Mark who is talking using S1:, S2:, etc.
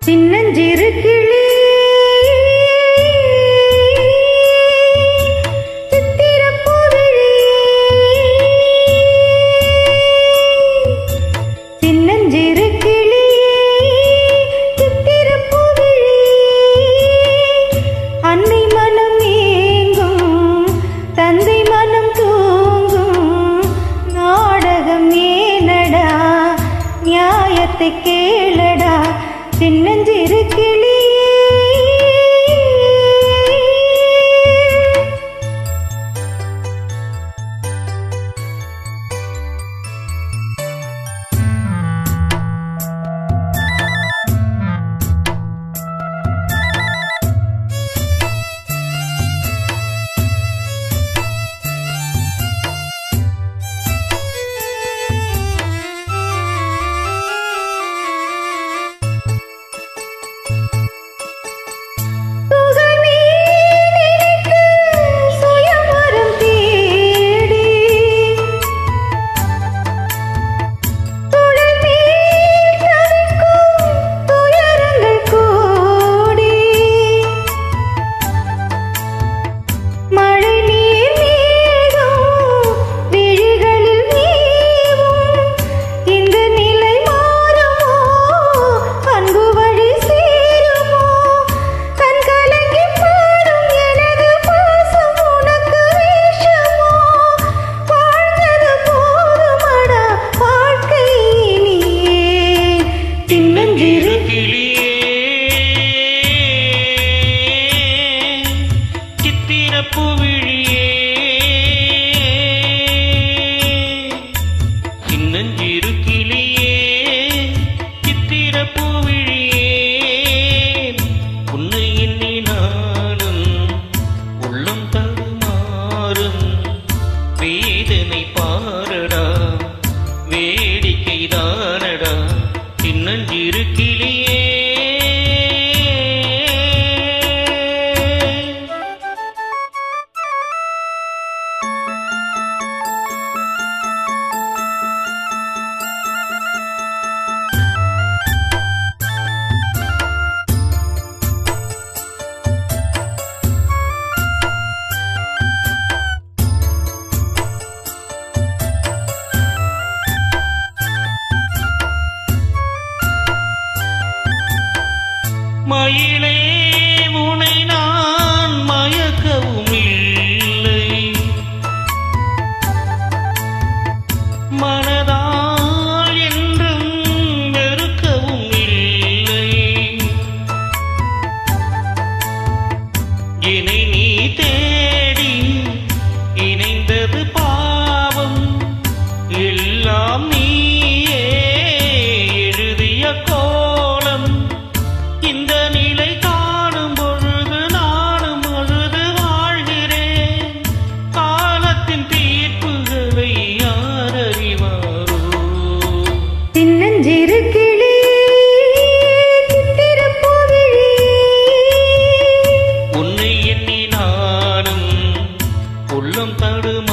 S1: சின்னஞ்சிறு கிளி சித்திரப்புவிழி சின்னஞ்சிறு கிளி சித்திரப்புவிழி அன்னை மனம் ஏங்கும் தந்தை மனம் தூங்கும் நாடகம் ஏனடா நியாயத்தை கேளடா சின்னஞ்சிறு கிளியே
S2: வேதனை பாரடா வேடிக்கை தானடா சின்னஞ்சிறு கிளியே மயிலே உனை நான் மயக்கவும் இல்லை மனதால் என்றும் வெறுக்கவும் இல்லை என்னை நீ தேடி இணைந்தது பாவம் எல்லாம் நீயே எழுதிய கோலம் இந்த நிலை காணும் பொழுது நானும் பொழுது வாழ்கிறேன் காலத்தின் தீர்ப்புகளை யார் அறிவாரோ
S1: சின்னஞ்சிறு கிளி சித்திரப்புவிழி
S2: உன்னை எண்ணி நானும் உள்ளம் தடுமாறும்